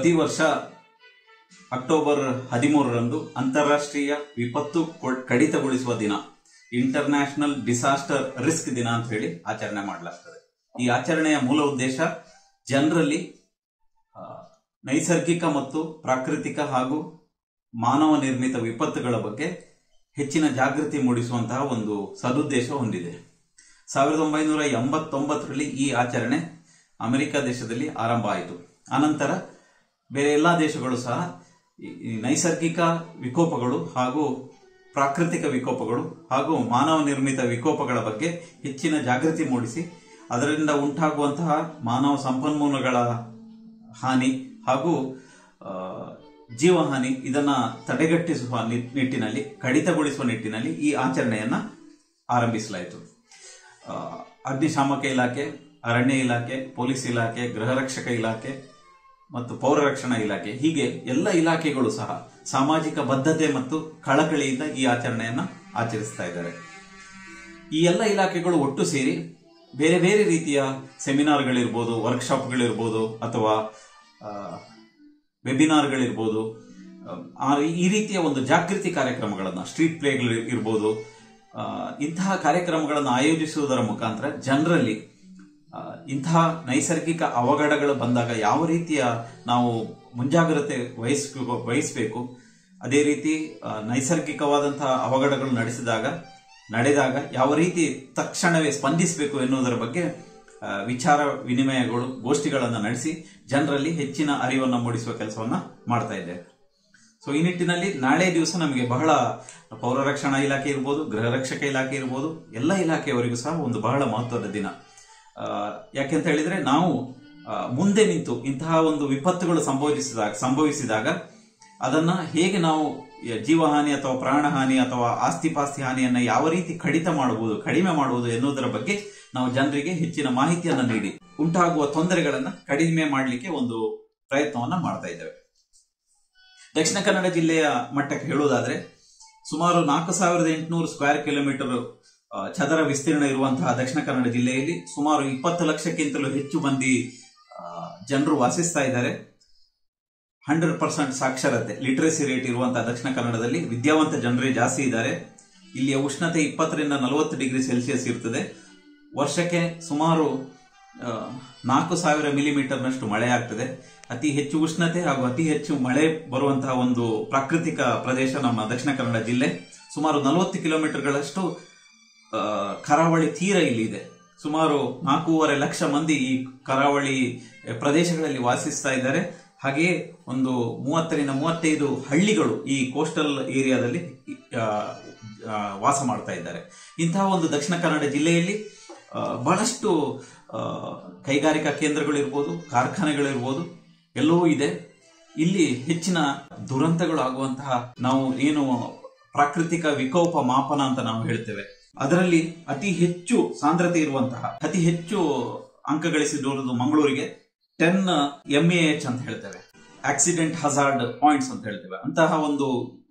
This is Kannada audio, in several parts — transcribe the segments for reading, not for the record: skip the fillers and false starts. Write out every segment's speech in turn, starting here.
ಪ್ರತಿ ವರ್ಷ ಅಕ್ಟೋಬರ್ 13ರಂದು ಅಂತಾರಾಷ್ಟ್ರೀಯ ವಿಪತ್ತು ಕಡಿತಗೊಳಿಸುವ ದಿನ, ಇಂಟರ್ನ್ಯಾಷನಲ್ ಡಿಸಾಸ್ಟರ್ ರಿಸ್ಕ್ ದಿನ ಅಂತ ಹೇಳಿ ಆಚರಣೆ ಮಾಡಲಾಗ್ತದೆ. ಈ ಆಚರಣೆಯ ಮೂಲ ಉದ್ದೇಶ ಜನರಲ್ಲಿ ನೈಸರ್ಗಿಕ ಮತ್ತು ಪ್ರಾಕೃತಿಕ ಹಾಗೂ ಮಾನವ ನಿರ್ಮಿತ ವಿಪತ್ತುಗಳ ಬಗ್ಗೆ ಹೆಚ್ಚಿನ ಜಾಗೃತಿ ಮೂಡಿಸುವಂತಹ ಒಂದು ಸದುದ್ದೇಶ ಹೊಂದಿದೆ. 1989ರಲ್ಲಿ ಈ ಆಚರಣೆ ಅಮೆರಿಕ ದೇಶದಲ್ಲಿ ಆರಂಭ ಆಯಿತು. ಅನಂತರ ಬೇರೆ ಎಲ್ಲಾ ದೇಶಗಳು ಸಹ ನೈಸರ್ಗಿಕ ವಿಕೋಪಗಳು ಹಾಗೂ ಪ್ರಾಕೃತಿಕ ವಿಕೋಪಗಳು ಹಾಗೂ ಮಾನವ ನಿರ್ಮಿತ ವಿಕೋಪಗಳ ಬಗ್ಗೆ ಹೆಚ್ಚಿನ ಜಾಗೃತಿ ಮೂಡಿಸಿ ಅದರಿಂದ ಉಂಟಾಗುವಂತಹ ಮಾನವ ಸಂಪನ್ಮೂಲಗಳ ಹಾನಿ ಹಾಗೂ ಜೀವಹಾನಿ ಇದನ್ನ ತಡೆಗಟ್ಟಿಸುವ ನಿಟ್ಟಿನಲ್ಲಿ, ಕಡಿತಗೊಳಿಸುವ ನಿಟ್ಟಿನಲ್ಲಿ ಈ ಆಚರಣೆಯನ್ನ ಆರಂಭಿಸಲಾಯಿತು. ಅಗ್ನಿಶಾಮಕ ಇಲಾಖೆ, ಅರಣ್ಯ ಇಲಾಖೆ, ಪೊಲೀಸ್ ಇಲಾಖೆ, ಗೃಹ ರಕ್ಷಕ ಇಲಾಖೆ ಮತ್ತು ಪೌರ ರಕ್ಷಣಾ ಇಲಾಖೆ, ಹೀಗೆ ಎಲ್ಲ ಇಲಾಖೆಗಳು ಸಹ ಸಾಮಾಜಿಕ ಬದ್ಧತೆ ಮತ್ತು ಕಳಕಳಿಯಿಂದ ಈ ಆಚರಣೆಯನ್ನ ಆಚರಿಸ್ತಾ ಇದ್ದಾರೆ. ಈ ಎಲ್ಲ ಇಲಾಖೆಗಳು ಒಟ್ಟು ಸೇರಿ ಬೇರೆ ಬೇರೆ ರೀತಿಯ ಸೆಮಿನಾರ್ಗಳಿರ್ಬೋದು, ವರ್ಕ್ಶಾಪ್ಗಳಿರ್ಬೋದು ಅಥವಾ ವೆಬಿನಾರ್ಗಳಿರ್ಬೋದು, ಈ ರೀತಿಯ ಒಂದು ಜಾಗೃತಿ ಕಾರ್ಯಕ್ರಮಗಳನ್ನು, ಸ್ಟ್ರೀಟ್ ಪ್ಲೇಗಳು ಇರ್ಬೋದು, ಇಂತಹ ಕಾರ್ಯಕ್ರಮಗಳನ್ನು ಆಯೋಜಿಸುವುದರ ಮುಖಾಂತರ ಜನರಲ್ಲಿ ಇಂತಹ ನೈಸರ್ಗಿಕ ಅವಘಡಗಳು ಬಂದಾಗ ಯಾವ ರೀತಿಯ ನಾವು ಮುಂಜಾಗ್ರತೆ ವಹಿಸಬೇಕು, ಅದೇ ರೀತಿ ನೈಸರ್ಗಿಕವಾದಂತಹ ಅವಘಡಗಳು ನಡೆದಾಗ ಯಾವ ರೀತಿ ತಕ್ಷಣವೇ ಸ್ಪಂದಿಸಬೇಕು ಎನ್ನುವುದರ ಬಗ್ಗೆ ವಿಚಾರ ವಿನಿಮಯಗಳು, ಗೋಷ್ಠಿಗಳನ್ನು ನಡೆಸಿ ಜನರಲ್ಲಿ ಹೆಚ್ಚಿನ ಅರಿವನ್ನು ಮೂಡಿಸುವ ಕೆಲಸವನ್ನ ಮಾಡ್ತಾ ಇದ್ದೇವೆ. ಸೊ ಈ ನಿಟ್ಟಿನಲ್ಲಿ ನಾಳೆ ದಿವಸ ನಮಗೆ ಬಹಳ ಪೌರ ರಕ್ಷಣಾ ಇಲಾಖೆ ಇರ್ಬೋದು, ಗೃಹ ರಕ್ಷಕ ಇಲಾಖೆ ಇರ್ಬೋದು, ಎಲ್ಲ ಇಲಾಖೆಯವರಿಗೂ ಸಹ ಒಂದು ಬಹಳ ಮಹತ್ವದ ದಿನ. ಯಾಕೆಂತ ಹೇಳಿದ್ರೆ ನಾವು ಮುಂದೆ ನಿಂತು ಇಂತಹ ಒಂದು ವಿಪತ್ತುಗಳು ಸಂಭವಿಸಿದಾಗ ಅದನ್ನ ಹೇಗೆ ನಾವು ಜೀವಹಾನಿ ಅಥವಾ ಪ್ರಾಣಹಾನಿ ಅಥವಾ ಆಸ್ತಿಪಾಸ್ತಿ ಹಾನಿಯನ್ನ ಯಾವ ರೀತಿ ಕಡಿಮೆ ಮಾಡುವುದು ಎನ್ನುವುದರ ಬಗ್ಗೆ ನಾವು ಜನರಿಗೆ ಹೆಚ್ಚಿನ ಮಾಹಿತಿಯನ್ನ ನೀಡಿ ಉಂಟಾಗುವ ತೊಂದರೆಗಳನ್ನ ಕಡಿಮೆ ಮಾಡಲಿಕ್ಕೆ ಒಂದು ಪ್ರಯತ್ನವನ್ನ ಮಾಡ್ತಾ ಇದ್ದೇವೆ. ದಕ್ಷಿಣ ಕನ್ನಡ ಜಿಲ್ಲೆಯ ಮಟ್ಟಕ್ಕೆ ಹೇಳುವುದಾದ್ರೆ ಸುಮಾರು 4800 ಸ್ಕ್ವೇರ್ ಕಿಲೋಮೀಟರ್ ಚದರ ವಿಸ್ತೀರ್ಣ ಇರುವಂತಹ ದಕ್ಷಿಣ ಕನ್ನಡ ಜಿಲ್ಲೆಯಲ್ಲಿ ಸುಮಾರು 20 ಲಕ್ಷಕ್ಕಿಂತಲೂ ಹೆಚ್ಚು ಮಂದಿ ಜನರು ವಾಸಿಸ್ತಾ ಇದ್ದಾರೆ. 100% ಸಾಕ್ಷರತೆ, ಲಿಟರಸಿ ರೇಟ್ ಇರುವಂತಹ ದಕ್ಷಿಣ ಕನ್ನಡದಲ್ಲಿ ವಿದ್ಯಾವಂತ ಜನರೇ ಜಾಸ್ತಿ ಇದ್ದಾರೆ. ಇಲ್ಲಿಯ ಉಷ್ಣತೆ 20 ರಿಂದ 40 ಡಿಗ್ರಿ ಸೆಲ್ಸಿಯಸ್ ಇರ್ತದೆ. ವರ್ಷಕ್ಕೆ ಸುಮಾರು 4000 ಮಿಲಿಮೀಟರ್ನಷ್ಟು ಮಳೆ ಆಗ್ತದೆ. ಅತಿ ಹೆಚ್ಚು ಉಷ್ಣತೆ ಹಾಗೂ ಅತಿ ಹೆಚ್ಚು ಮಳೆ ಬರುವಂತಹ ಒಂದು ಪ್ರಾಕೃತಿಕ ಪ್ರದೇಶ ನಮ್ಮ ದಕ್ಷಿಣ ಕನ್ನಡ ಜಿಲ್ಲೆ. ಸುಮಾರು 40 ಕಿಲೋಮೀಟರ್ಗಳಷ್ಟು ಕರಾವಳಿ ತೀರ ಇಲ್ಲಿ ಇದೆ. ಸುಮಾರು 4.5 ಲಕ್ಷ ಮಂದಿ ಈ ಕರಾವಳಿ ಪ್ರದೇಶಗಳಲ್ಲಿ ವಾಸಿಸ್ತಾ ಇದ್ದಾರೆ. ಹಾಗೆಯೇ ಒಂದು 30 ರಿಂದ 35 ಹಳ್ಳಿಗಳು ಈ ಕೋಸ್ಟಲ್ ಏರಿಯಾದಲ್ಲಿ ವಾಸ ಮಾಡ್ತಾ ಇದ್ದಾರೆ. ಇಂತಹ ಒಂದು ದಕ್ಷಿಣ ಕನ್ನಡ ಜಿಲ್ಲೆಯಲ್ಲಿ ಬಹಳಷ್ಟು ಕೈಗಾರಿಕಾ ಕೇಂದ್ರಗಳಿರ್ಬೋದು, ಕಾರ್ಖಾನೆಗಳಿರ್ಬೋದು, ಎಲ್ಲವೂ ಇದೆ. ಇಲ್ಲಿ ಹೆಚ್ಚಿನ ದುರಂತಗಳು ಆಗುವಂತಹ, ನಾವು ಏನು ಪ್ರಾಕೃತಿಕ ವಿಕೋಪ ಮಾಪನ ಅಂತ ನಾವು ಹೇಳ್ತೇವೆ, ಅದರಲ್ಲಿ ಅತಿ ಹೆಚ್ಚು ಸಾಂದ್ರತೆ ಇರುವಂತಹ, ಅತಿ ಹೆಚ್ಚು ಅಂಕ ಗಳಿಸಿರುವುದು ಮಂಗಳೂರಿಗೆ 10 MAH ಅಂತ ಹೇಳ್ತೇವೆ, ಆಕ್ಸಿಡೆಂಟ್ ಹಜಾರ್ಡ್ ಪಾಯಿಂಟ್ಸ್ ಅಂತ ಹೇಳ್ತೇವೆ. ಅಂತಹ ಒಂದು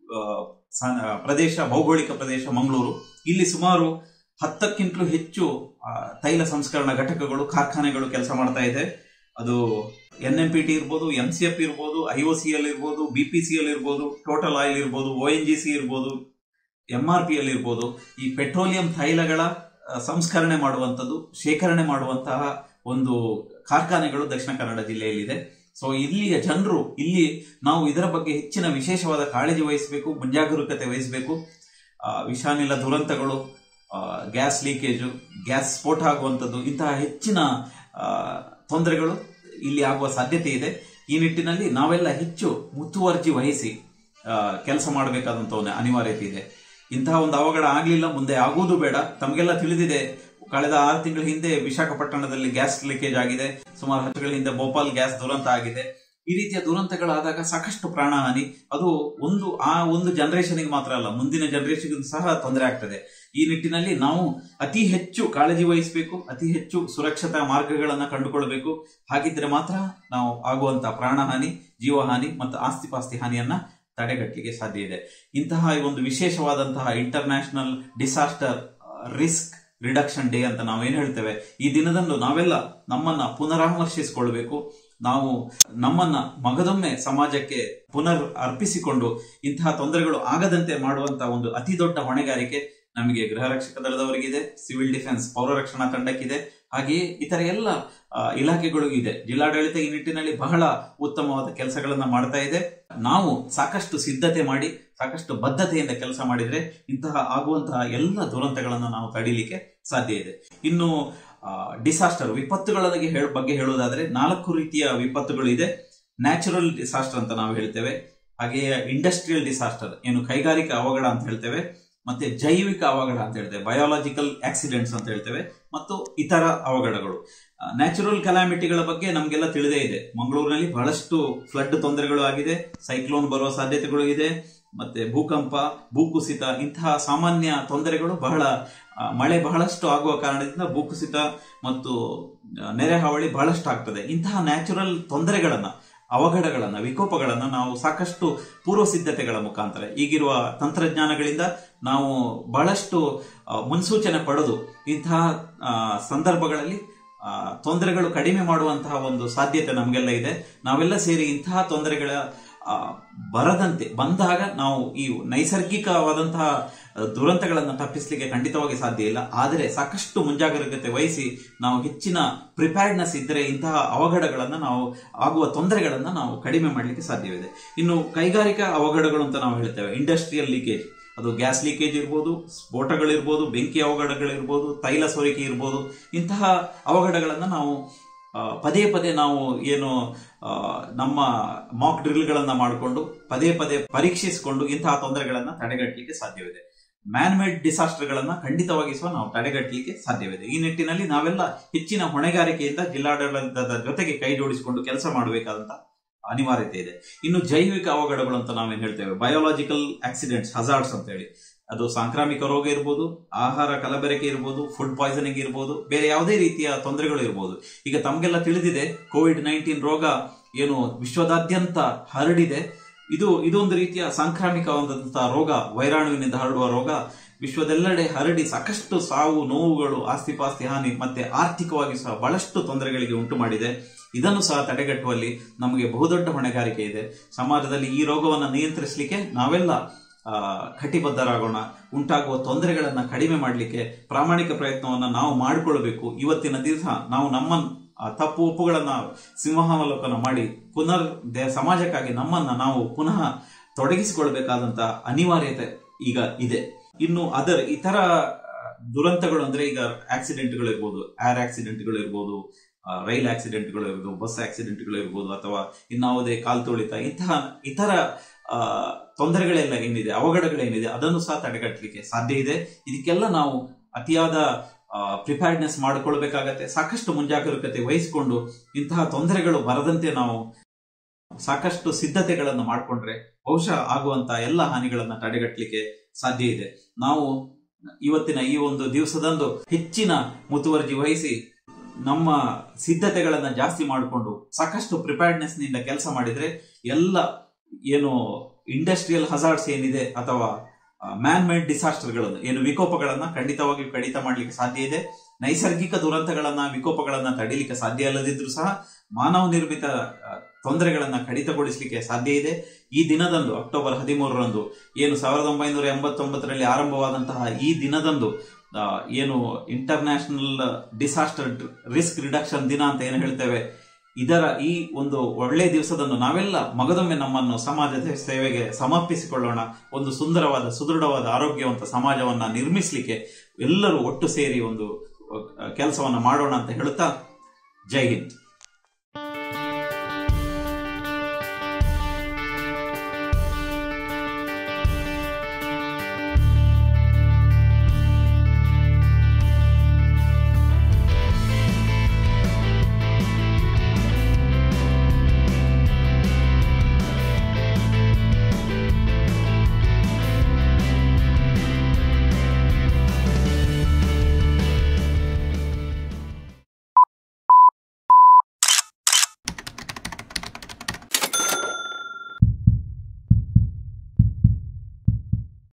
ಪ್ರದೇಶ, ಭೌಗೋಳಿಕ ಪ್ರದೇಶ ಮಂಗಳೂರು. ಇಲ್ಲಿ ಸುಮಾರು 10ಕ್ಕಿಂತಲೂ ಹೆಚ್ಚು ತೈಲ ಸಂಸ್ಕರಣಾ ಘಟಕಗಳು, ಕಾರ್ಖಾನೆಗಳು ಕೆಲಸ ಮಾಡ್ತಾ ಇದೆ. ಅದು NMPT ಇರ್ಬೋದು, MCF ಇರ್ಬೋದು, IOCL ಇರ್ಬೋದು, BPCL ಇರ್ಬೋದು, ಟೋಟಲ್ ಆಯಿಲ್ ಇರ್ಬೋದು, ONGC ಇರ್ಬೋದು, MRPL ಇರ್ಬೋದು. ಈ ಪೆಟ್ರೋಲಿಯಂ ತೈಲಗಳ ಸಂಸ್ಕರಣೆ ಮಾಡುವಂಥದ್ದು, ಶೇಖರಣೆ ಮಾಡುವಂತಹ ಒಂದು ಕಾರ್ಖಾನೆಗಳು ದಕ್ಷಿಣ ಕನ್ನಡ ಜಿಲ್ಲೆಯಲ್ಲಿದೆ. ಸೊ ಇಲ್ಲಿಯ ಜನರು, ಇಲ್ಲಿ ನಾವು ಇದರ ಬಗ್ಗೆ ಹೆಚ್ಚಿನ ವಿಶೇಷವಾದ ಕಾಳಜಿ ವಹಿಸಬೇಕು, ಮುಂಜಾಗರೂಕತೆ ವಹಿಸಬೇಕು. ವಿಷಾನಿಲ ದುರಂತಗಳು, ಗ್ಯಾಸ್ ಲೀಕೇಜು, ಗ್ಯಾಸ್ ಸ್ಫೋಟ ಆಗುವಂಥದ್ದು, ಇಂತಹ ಹೆಚ್ಚಿನ ತೊಂದರೆಗಳು ಇಲ್ಲಿ ಆಗುವ ಸಾಧ್ಯತೆ ಇದೆ. ಈ ನಿಟ್ಟಿನಲ್ಲಿ ನಾವೆಲ್ಲ ಹೆಚ್ಚು ಮುತುವರ್ಜಿ ವಹಿಸಿ ಕೆಲಸ ಮಾಡಬೇಕಾದಂತ ಅನಿವಾರ್ಯತೆ ಇದೆ. ಇಂತಹ ಒಂದು ಅವಘಡ ಆಗಲಿಲ್ಲ, ಮುಂದೆ ಆಗುವುದು ಬೇಡ. ತಮಗೆಲ್ಲ ತಿಳಿದಿದೆ, ಕಳೆದ 6 ತಿಂಗಳ ಹಿಂದೆ ವಿಶಾಖಪಟ್ಟಣದಲ್ಲಿ ಗ್ಯಾಸ್ ಲೀಕೇಜ್ ಆಗಿದೆ. ಸುಮಾರು 10 ತಿಂಗಳ ಹಿಂದೆ ಭೋಪಾಲ್ ಗ್ಯಾಸ್ ದುರಂತ ಆಗಿದೆ. ಈ ರೀತಿಯ ದುರಂತಗಳಾದಾಗ ಸಾಕಷ್ಟು ಪ್ರಾಣಹಾನಿ, ಅದು ಒಂದು ಜನರೇಷನ್ಗೆ ಮಾತ್ರ ಅಲ್ಲ, ಮುಂದಿನ ಜನರೇಷನ್ಗೂ ಸಹ ತೊಂದರೆ ಆಗ್ತದೆ. ಈ ನಿಟ್ಟಿನಲ್ಲಿ ನಾವು ಅತಿ ಹೆಚ್ಚು ಕಾಳಜಿ ವಹಿಸಬೇಕು, ಅತಿ ಹೆಚ್ಚು ಸುರಕ್ಷತಾ ಮಾರ್ಗಗಳನ್ನು ಕಂಡುಕೊಳ್ಬೇಕು. ಹಾಗಿದ್ರೆ ಮಾತ್ರ ನಾವು ಆಗುವಂತಹ ಪ್ರಾಣಹಾನಿ, ಜೀವಹಾನಿ ಮತ್ತು ಆಸ್ತಿಪಾಸ್ತಿ ಹಾನಿಯನ್ನ ತಡೆಗಟ್ಟಲಿಕ್ಕೆ ಸಾಧ್ಯ ಇದೆ. ಇಂತಹ ಒಂದು ವಿಶೇಷವಾದಂತಹ international disaster risk reduction day ಅಂತ ನಾವೇನ್ ಹೇಳ್ತೇವೆ, ಈ ದಿನದಂದು ನಾವೆಲ್ಲ ನಮ್ಮನ್ನ ಪುನರಾಮರ್ಶಿಸಿಕೊಳ್ಬೇಕು. ನಾವು ನಮ್ಮನ್ನ ಮಗದೊಮ್ಮೆ ಸಮಾಜಕ್ಕೆ ಪುನರ್ ಅರ್ಪಿಸಿಕೊಂಡು ಇಂತಹ ತೊಂದರೆಗಳು ಆಗದಂತೆ ಮಾಡುವಂತಹ ಒಂದು ಅತಿ ದೊಡ್ಡ ಹೊಣೆಗಾರಿಕೆ ನಮಗೆ ಗೃಹ ರಕ್ಷಕ ದಳದವರಿಗಿದೆ, ಸಿವಿಲ್ ಡಿಫೆನ್ಸ್ ಪೌರ ರಕ್ಷಣಾ ತಂಡಕ್ಕಿದೆ, ಹಾಗೆಯೇ ಇತರ ಎಲ್ಲ ಇಲಾಖೆಗಳಿಗೂ ಇದೆ. ಜಿಲ್ಲಾಡಳಿತ ಈ ನಿಟ್ಟಿನಲ್ಲಿ ಬಹಳ ಉತ್ತಮವಾದ ಕೆಲಸಗಳನ್ನ ಮಾಡ್ತಾ ಇದೆ. ನಾವು ಸಾಕಷ್ಟು ಸಿದ್ಧತೆ ಮಾಡಿ ಸಾಕಷ್ಟು ಬದ್ಧತೆಯಿಂದ ಕೆಲಸ ಮಾಡಿದ್ರೆ ಇಂತಹ ಆಗುವಂತಹ ಎಲ್ಲ ದುರಂತಗಳನ್ನು ನಾವು ತಡೀಲಿಕ್ಕೆ ಸಾಧ್ಯ ಇದೆ. ಇನ್ನು ಡಿಸಾಸ್ಟರ್ ವಿಪತ್ತುಗಳ ಬಗ್ಗೆ ಹೇಳುವುದಾದ್ರೆ 4 ರೀತಿಯ ವಿಪತ್ತುಗಳು ಇದೆ. ನ್ಯಾಚುರಲ್ ಡಿಸಾಸ್ಟರ್ ಅಂತ ನಾವು ಹೇಳ್ತೇವೆ, ಹಾಗೆಯೇ ಇಂಡಸ್ಟ್ರಿಯಲ್ ಡಿಸಾಸ್ಟರ್ ಏನು ಕೈಗಾರಿಕಾ ಅವಘಡ ಅಂತ ಹೇಳ್ತೇವೆ, ಮತ್ತೆ ಜೈವಿಕ ಅವಘಡ ಅಂತ ಹೇಳ್ತೇವೆ, ಬಯಾಲಜಿಕಲ್ ಆಕ್ಸಿಡೆಂಟ್ಸ್ ಅಂತ ಹೇಳ್ತೇವೆ, ಮತ್ತು ಇತರ ಅವಘಡಗಳು. ನ್ಯಾಚುರಲ್ ಕೆಲಾಮಿಟಿಗಳ ಬಗ್ಗೆ ನಮಗೆಲ್ಲ ತಿಳಿದೇ ಇದೆ. ಮಂಗಳೂರಿನಲ್ಲಿ ಬಹಳಷ್ಟು ಫ್ಲಡ್ ತೊಂದರೆಗಳು ಆಗಿದೆ, ಸೈಕ್ಲೋನ್ ಬರುವ ಸಾಧ್ಯತೆಗಳು ಇದೆ, ಮತ್ತೆ ಭೂಕಂಪ, ಭೂಕುಸಿತ ಇಂತಹ ಸಾಮಾನ್ಯ ತೊಂದರೆಗಳು ಮಳೆ ಬಹಳಷ್ಟು ಆಗುವ ಕಾರಣದಿಂದ ಭೂಕುಸಿತ ಮತ್ತು ನೆರೆ ಹಾವಳಿ ಬಹಳಷ್ಟು ಆಗ್ತದೆ. ಇಂತಹ ನ್ಯಾಚುರಲ್ ತೊಂದರೆಗಳನ್ನ, ಅವಘಡಗಳನ್ನ, ವಿಕೋಪಗಳನ್ನ ನಾವು ಸಾಕಷ್ಟು ಪೂರ್ವ ಸಿದ್ಧತೆಗಳ ಮುಖಾಂತರ ಈಗಿರುವ ತಂತ್ರಜ್ಞಾನಗಳಿಂದ ನಾವು ಬಹಳಷ್ಟು ಮುನ್ಸೂಚನೆ ಪಡೆದು ಇಂತಹ ಸಂದರ್ಭಗಳಲ್ಲಿ ತೊಂದರೆಗಳು ಕಡಿಮೆ ಮಾಡುವಂತಹ ಒಂದು ಸಾಧ್ಯತೆ ನಮಗೆಲ್ಲ ಇದೆ. ನಾವೆಲ್ಲ ಸೇರಿ ಇಂತಹ ತೊಂದರೆಗಳ ಬಂದಾಗ ನಾವು ಈ ನೈಸರ್ಗಿಕವಾದಂತಹ ದುರಂತಗಳನ್ನು ತಪ್ಪಿಸಲಿಕ್ಕೆ ಖಂಡಿತವಾಗಿ ಸಾಧ್ಯ ಇಲ್ಲ. ಆದರೆ ಸಾಕಷ್ಟು ಮುಂಜಾಗ್ರತೆ ವಹಿಸಿ ನಾವು ಹೆಚ್ಚಿನ ಪ್ರಿಪೇರ್ಡ್ನೆಸ್ ಇದ್ದರೆ ಇಂತಹ ಅವಘಡಗಳನ್ನ ಆಗುವ ತೊಂದರೆಗಳನ್ನ ನಾವು ಕಡಿಮೆ ಮಾಡಲಿಕ್ಕೆ ಸಾಧ್ಯವಿದೆ. ಇನ್ನು ಕೈಗಾರಿಕಾ ಅವಘಡಗಳು ಅಂತ ನಾವು ಹೇಳ್ತೇವೆ, ಇಂಡಸ್ಟ್ರಿಯಲ್ ಲೀಕೇಜ್, ಅದು ಗ್ಯಾಸ್ ಲೀಕೇಜ್ ಇರ್ಬೋದು, ಸ್ಫೋಟಗಳಿರ್ಬೋದು, ಬೆಂಕಿ ಅವಘಡಗಳಿರ್ಬೋದು, ತೈಲ ಸೋರಿಕೆ ಇರ್ಬೋದು. ಇಂತಹ ಅವಘಡಗಳನ್ನ ನಾವು ಪದೇ ಪದೇ ನಾವು ನಮ್ಮ ಮಾಕ್ ಡ್ರಿಲ್ಗಳನ್ನ ಮಾಡಿಕೊಂಡು ಪದೇ ಪದೇ ಪರೀಕ್ಷಿಸಿಕೊಂಡು ಇಂತಹ ತೊಂದರೆಗಳನ್ನ ತಡೆಗಟ್ಟಲಿಕ್ಕೆ ಸಾಧ್ಯವಿದೆ. ಮ್ಯಾನ್ ಮೇಡ್ ಡಿಸಾಸ್ಟರ್ಗಳನ್ನ ಖಂಡಿತವಾಗಿ ನಾವು ತಡೆಗಟ್ಟಲಿಕ್ಕೆ ಸಾಧ್ಯವಿದೆ. ಈ ನಿಟ್ಟಿನಲ್ಲಿ ನಾವೆಲ್ಲ ಹೆಚ್ಚಿನ ಹೊಣೆಗಾರಿಕೆಯಿಂದ ಜಿಲ್ಲಾಡಳಿತದ ಜೊತೆಗೆ ಕೈ ಜೋಡಿಸಿಕೊಂಡು ಕೆಲಸ ಮಾಡಬೇಕಾದಂತ ಅನಿವಾರ್ಯತೆ ಇದೆ. ಇನ್ನು ಜೈವಿಕ ಅವಘಡಗಳು ಅಂತ ನಾವೇನ್ ಹೇಳ್ತೇವೆ, ಬಯೋಲಾಜಿಕಲ್ ಆಕ್ಸಿಡೆಂಟ್ಸ್, ಹಜಾರ್ಡ್ಸ್ ಅಂತ ಹೇಳಿ, ಅದು ಸಾಂಕ್ರಾಮಿಕ ರೋಗ ಇರ್ಬೋದು, ಆಹಾರ ಕಲಬೆರಕೆ ಇರ್ಬೋದು, ಫುಡ್ ಪಾಯ್ಸನಿಂಗ್ ಇರ್ಬೋದು, ಬೇರೆ ಯಾವುದೇ ರೀತಿಯ ತೊಂದರೆಗಳು ಇರ್ಬೋದು. ಈಗ ತಮಗೆಲ್ಲ ತಿಳಿದಿದೆ, ಕೋವಿಡ್-19 ರೋಗ ಏನು ವಿಶ್ವದಾದ್ಯಂತ ಹರಡಿದೆ. ಇದೊಂದು ರೀತಿಯ ಸಾಂಕ್ರಾಮಿಕವಾದಂತಹ ರೋಗ, ವೈರಾಣುವಿನಿಂದ ಹರಡುವ ರೋಗ ವಿಶ್ವದೆಲ್ಲೆಡೆ ಹರಡಿ ಸಾಕಷ್ಟು ಸಾವು ನೋವುಗಳು, ಆಸ್ತಿಪಾಸ್ತಿ ಹಾನಿ ಮತ್ತೆ ಆರ್ಥಿಕವಾಗಿ ಸಹ ಬಹಳಷ್ಟು ತೊಂದರೆಗಳಿಗೆ ಉಂಟು ಮಾಡಿದೆ. ಇದನ್ನು ಸಹ ತಡೆಗಟ್ಟುವಲ್ಲಿ ನಮಗೆ ಬಹುದೊಡ್ಡ ಹೊಣೆಗಾರಿಕೆ ಇದೆ. ಸಮಾಜದಲ್ಲಿ ಈ ರೋಗವನ್ನು ನಿಯಂತ್ರಿಸಲಿಕ್ಕೆ ನಾವೆಲ್ಲ ಕಟಿಬದ್ಧರಾಗೋಣ. ಉಂಟಾಗುವ ತೊಂದರೆಗಳನ್ನ ಕಡಿಮೆ ಮಾಡಲಿಕ್ಕೆ ಪ್ರಾಮಾಣಿಕ ಪ್ರಯತ್ನವನ್ನ ನಾವು ಮಾಡಿಕೊಳ್ಬೇಕು. ಇವತ್ತಿನ ದಿವಸ ನಾವು ನಮ್ಮ ತಪ್ಪು ಒಪ್ಪುಗಳನ್ನ ಸಿಂಹಾವಲೋಕನ ಮಾಡಿ ಸಮಾಜಕ್ಕಾಗಿ ನಮ್ಮನ್ನ ನಾವು ಪುನಃ ತೊಡಗಿಸಿಕೊಳ್ಬೇಕಾದಂತ ಅನಿವಾರ್ಯತೆ ಈಗ ಇದೆ. ಇನ್ನು ಇತರ ದುರಂತಗಳು ಅಂದ್ರೆ ಈಗ ಆಕ್ಸಿಡೆಂಟ್ಗಳು ಇರ್ಬೋದು, ಏರ್ ಆಕ್ಸಿಡೆಂಟ್ಗಳು ಇರ್ಬೋದು, ರೈಲ್ ಆಕ್ಸಿಡೆಂಟ್ಗಳು ಇರ್ಬೋದು, ಬಸ್ ಆಕ್ಸಿಡೆಂಟ್ಗಳು ಇರ್ಬೋದು, ಅಥವಾ ಇನ್ನಾವುದೇ ಕಾಲ್ತುಳಿತ, ಇಂತಹ ಇತರ ತೊಂದರೆಗಳೆಲ್ಲ ಏನಿದೆ, ಅವಘಡಗಳೇನಿದೆ, ಅದನ್ನು ಸಹ ತಡೆಗಟ್ಟಲಿಕ್ಕೆ ಸಾಧ್ಯ ಇದೆ. ಇದಕ್ಕೆಲ್ಲ ನಾವು ಅತಿಯಾದ ಪ್ರಿಪೇರ್ಡ್ನೆಸ್ ಮಾಡಿಕೊಳ್ಬೇಕಾಗತ್ತೆ. ಸಾಕಷ್ಟು ಮುಂಜಾಗ್ರತೆ ವಹಿಸಿಕೊಂಡು ಇಂತಹ ತೊಂದರೆಗಳು ಬರದಂತೆ ನಾವು ಸಾಕಷ್ಟು ಸಿದ್ಧತೆಗಳನ್ನು ಮಾಡಿಕೊಂಡ್ರೆ ಬಹುಶಃ ಆಗುವಂತಹ ಎಲ್ಲ ಹಾನಿಗಳನ್ನ ತಡೆಗಟ್ಟಲಿಕ್ಕೆ ಸಾಧ್ಯ ಇದೆ. ನಾವು ಇವತ್ತಿನ ಈ ಒಂದು ದಿವಸದಂದು ಹೆಚ್ಚಿನ ಮುತುವರ್ಜಿ ವಹಿಸಿ ನಮ್ಮ ಸಿದ್ಧತೆಗಳನ್ನ ಜಾಸ್ತಿ ಮಾಡಿಕೊಂಡು ಸಾಕಷ್ಟು ಪ್ರಿಪೇರ್ಡ್ನೆಸ್ ನಿಂದ ಕೆಲಸ ಮಾಡಿದ್ರೆ ಎಲ್ಲ ಇಂಡಸ್ಟ್ರಿಯಲ್ ಹಜಾರ್ಡ್ಸ್ ಏನಿದೆ ಅಥವಾ ಮ್ಯಾನ್ ಮೇಡ್ ಡಿಸಾಸ್ಟರ್ಗಳನ್ನು ವಿಕೋಪಗಳನ್ನ ಖಂಡಿತವಾಗಿಯೂ ಕಡಿತ ಮಾಡಲಿಕ್ಕೆ ಸಾಧ್ಯ ಇದೆ. ನೈಸರ್ಗಿಕ ದುರಂತಗಳನ್ನ, ವಿಕೋಪಗಳನ್ನ ತಡೀಲಿಕ್ಕೆ ಸಾಧ್ಯ ಅಲ್ಲದಿದ್ರೂ ಸಹ ಮಾನವ ನಿರ್ಮಿತ ತೊಂದರೆಗಳನ್ನ ಕಡಿತಗೊಳಿಸಲಿಕ್ಕೆ ಸಾಧ್ಯ ಇದೆ. ಈ ದಿನದಂದು ಅಕ್ಟೋಬರ್ 13ರಂದು 1989ರಲ್ಲಿ ಆರಂಭವಾದಂತಹ ಈ ದಿನದಂದು ಇಂಟರ್ನ್ಯಾಷನಲ್ ಡಿಸಾಸ್ಟರ್ ರಿಸ್ಕ್ ರಿಡಕ್ಷನ್ ದಿನ ಅಂತ ಹೇಳ್ತೇವೆ, ಈ ಒಂದು ಒಳ್ಳೆ ದಿವಸದಂದು ನಾವೆಲ್ಲ ಮಗದೊಮ್ಮೆ ನಮ್ಮನ್ನು ಸಮಾಜದ ಸೇವೆಗೆ ಸಮರ್ಪಿಸಿಕೊಳ್ಳೋಣ. ಒಂದು ಸುಂದರವಾದ, ಸುದೃಢವಾದ, ಆರೋಗ್ಯವಂತ ಸಮಾಜವನ್ನ ನಿರ್ಮಿಸಲಿಕ್ಕೆ ಎಲ್ಲರೂ ಒಟ್ಟು ಸೇರಿ ಒಂದು ಕೆಲಸವನ್ನ ಮಾಡೋಣ ಅಂತ ಹೇಳುತ್ತಾ, ಜೈ ಹಿಂದ್.